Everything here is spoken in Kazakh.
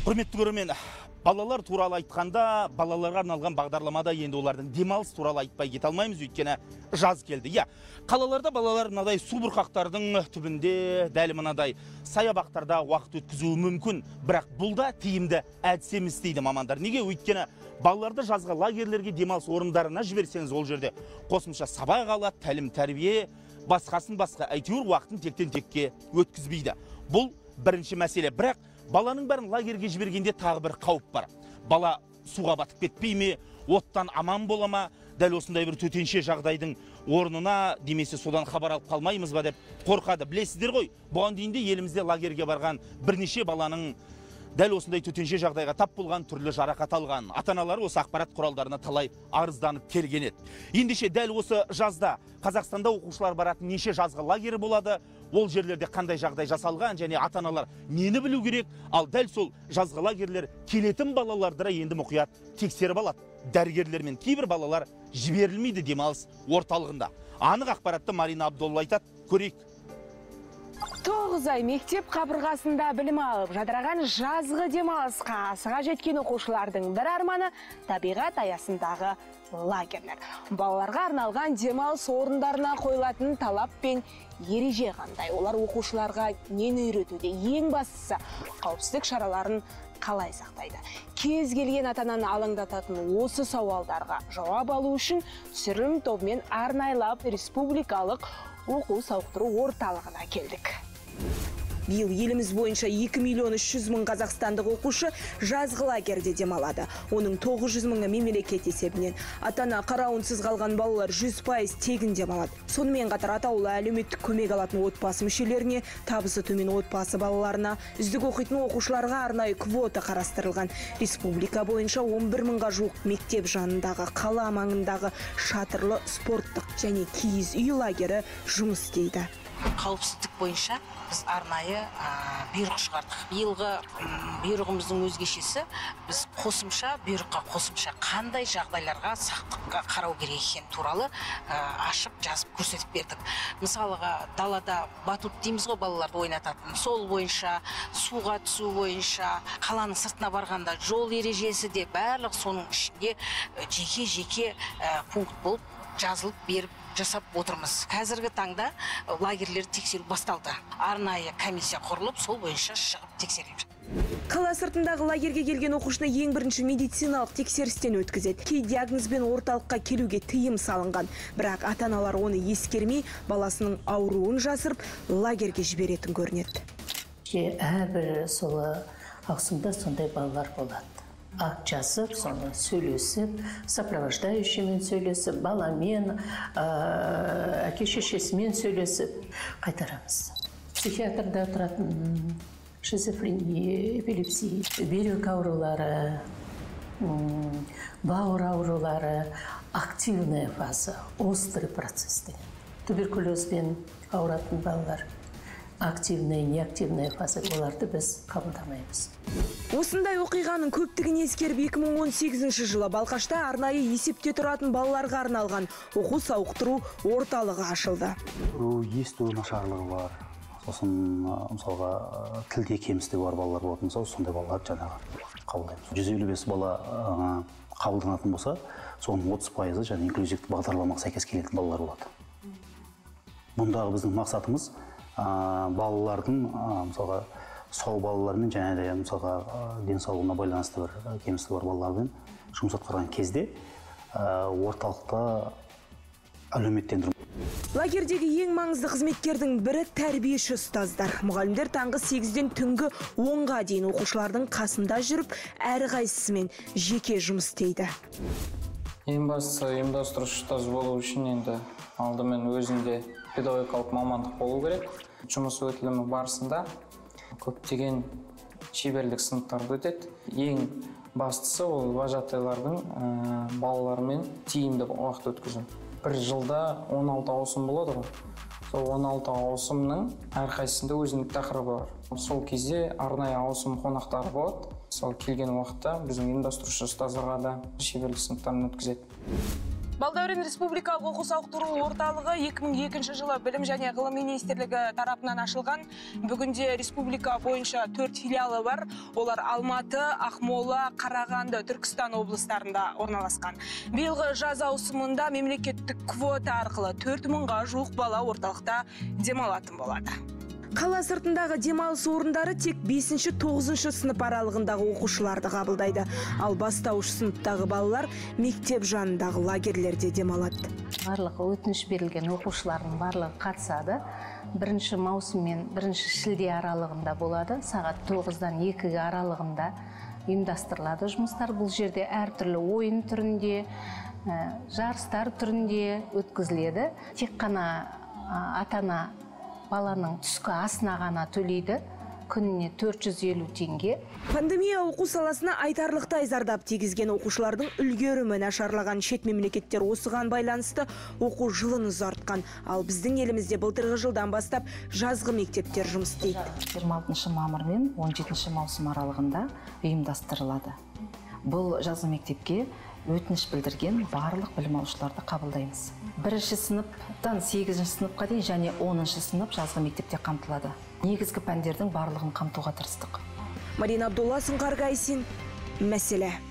Құрметті көрермен, балалар туралы айтқанда, балаларға арналған бағдарламада енді олардың демалыс туралы айтпай кете алмаймыз, өйткені жаз келді. Қалаларда балалар мынадай су бұрқақтардың түбінде, дәл мынадай саябақтарда уақыт өткізуі мүмкін, бірақ бұл да тиімді әдіс емес дейді мамандар. Неге? Өйткені балаларды жазғы лагерлерге, демалыс орындарына жіберсеңіз, ол жерде қосымша сабақ алады, тәлім тәрбие, басқасын басқа, әйтеуір уақытын тектен текке өткізбейді. Бұл бірінші мәселе. Бірақ баланың бәрін лагерге жібергенде тағы бір қауіп бар. Бала суға батып кетпей ме, оттан аман бола ма, дәл осындай бір төтенше жағдайдың орнына демесе содан хабар алып қалмаймыз ба деп қорқады. Білесіздер ғой, бұған дейін де елімізде лагерге барған бірнеше баланың дәл осындай төтенше жағдайға тап болған, түрлі жарақат алған. Ата-аналары осы ақпарат құралдарына талай арызданып келген еді. Ендеше дәл осы жазда Қазақстанда оқушылар баратын неше жазғы лагері болады, ол жерлерде қандай жағдай жасалған және ата-аналар нені білу керек, ал дәл сол жазғы лагерлер келетін балаларды енді мұқият тексеріп алады. Дәрігерлер мен кейбір балалар жіберілмейді демалыс орталығында. Анық ақпаратты Марина Абдолла айтады, көрейік. 9 ай мектеп қабырғасында білім алып, жадыраған жазғы демалысқа асыға жеткен оқушылардың бір арманы табиғат аясындағы лагерлер. Балаларға арналған демалыс орындарына қойылатын талап пен ереже қандай? Олар оқушыларға нені үйретуде? Ең бастысы қауіпсіздік шараларын қалай сақтайды? Кез келген ата-ананы алаңдататын осы сауалдарға жауап алу үшін түсірілім тобымен арнайлап республикалық оқу сауықтыру орталығына келдік. Биыл еліміз бойынша 2.300.000 қазақстандық оқушы жазғы лагерде демалады. Оның 900.000-і мемлекет есебінен. Ата-ана қарауынсыз қалған балалар 100% тегін демалады. Сонымен қатар атаулы әлеуметтік көмек алатын отбасы мүшелеріне, табысы төмен отбасы балаларына, үздік оқитын оқушыларға арнайы квота қарастырылған. Республика бойынша 11.000-ға жуық мектеп жанындағы, қала маңындағы шатырлы спорттық және киіз үй лагері жұмыс істейді. Қауіпсіздік бойынша біз арнайы бұйрық шығардық. Биылғы бұйрығымыздың өзгешесі, біз бұйрыққа қосымша қандай жағдайларға сақтыққа қарау керек екені туралы ашып жазып көрсетіп бердік. Мысалыға далада батут дейміз ғой, балаларды ойнататын. Сол бойынша, суға түсу бойынша, қаланың сыртына барғанда жол ережесі де барлық соның ішінде жеке пункт болып жазылып беріп жасап отырмыз. Қазіргі таңда лагерлер тексеру басталды. Арнайы комиссия құрылып, сол бойынша шығып тексеріп. Қала сыртындағы лагерге келген оқушыны ең бірінші медициналық тексерістен өткізеді. Кей диагнозбен орталыққа келуге тыйым салынған. Бірақ ата-аналар оны ескермей, баласының ауруын жасырып, лагерге жіберетін көрінеді. Әрбір солы Ақсуда сондай балалар болады. Ақ жазып, соны сөйлесіп, сопровождающиймен сөйлесіп, баламен, әке-шешесімен сөйлесіп қайтарамыз. Психиатрда тұратын шизофрения, эпилепсия, бүйрек аурулары, бауыр аурулары, активная фаза, острый процесс. Туберкулезбен ауыратын балалар. Активная, неактивная фаза, оларды біз қабылдамаймыз. Осындай оқиғаның көптігін ескеріп 2018 жылы Балқашта арнайы есепте тұратын балаларға арналған оқу сауықтыру орталығы ашылды. Есту нашарлығы бар, сосын мысалға тілде кемістігі бар балалар болатын болса, сондай балалар жаңағы қабылдаймыз. 155 бала қабылданатын болса, соның 30% және инклюзивті бағдарламаға сәйкес келетін балалар болады. Бұндағы біздің мақсатымыз балалардың мысалға сау балалармен және де мысалға денсаулығына байланысты бір кемістігі бар балалармен жұмыс атқарған кезде орталықта әлеуметтендіру. Лагердегі ең маңызды қызметкердің бірі тәрбиеші ұстаздар. Мұғалімдер таңғы 8-ден түнгі 10-ға дейін оқушылардың қасында жүріп, әрқайсысымен жеке жұмыс істейді. Ең бастысы ұйымдастырушы ұстаз болу үшін енді алдымен өзінде педагогикалық мамандық болу керек. Жұмыс өтілімі барысында көптеген шеберлік сыныптарды өтеді. Ең бастысы ол вожатайлардың балалармен тиімді уақыт өткізу. Бір жылда 16 ауысым болады ғой. Сол 16 ауысымның әрқайсысында өзіндік тақырыбы бар. Сол кезде арнайы ауысым қонақтары болады. Сол келген уақытта біздің ұйымдастырушы ұстаздарға да шеберлік сыныптарын өткізеді. Балдәурен Республикалық оқу сауықтыру орталығы 2002 жылы Білім және ғылым министрлігі тарапынан ашылған. Бүгінде республика бойынша 4 филиалы бар. Олар Алматы, Ақмола, Қарағанды, Түркістан облыстарында орналасқан. Биылғы жаз ауысымында мемлекеттік квота арқылы 4000-ға жуық бала орталықта демалатын болады. Қала сыртындағы демалыс орындары тек 5-9 сынып аралығындағы оқушыларды қабылдайды. Ал бастауыш сыныптағы балалар мектеп жанындағы лагерлерде демалады. Барлығы өтініш берілген оқушылардың барлығы қатысады. 1 маусым мен 1 шілде аралығында болады. Сағат 9-дан 2 аралығында ұйымдастырылады жұмыстар. Бұл жерде әртүрлі ойын түрінде, жарыстар түрінде өткізіледі. Тек қана ата-ана баланың түскі асына ғана төлейді, күніне 450 теңге. Пандемия оқу саласына айтарлықтай зардап тигізген оқушылардың үлгерімі нашарлаған шет мемлекеттер осыған байланысты оқу жылын ұзартқан. Ал біздің елімізде былтырғы жылдан бастап жазғы мектептер жұмыс істейді. 26 мамыр мен 17 маусым аралығында ұйымдастырылады. Бұл жазғы мектепке өтініш білдірген барлық білім алушыларды қабылдаймыз. 1 сыныптан 8 сыныпқа дейін және 10 сынып жазғы мектепте қамтылады. Негізгі пәндердің барлығын қамтуға тырыстық. Марина Абдулла, Сұңқар Гайсин, мәселе.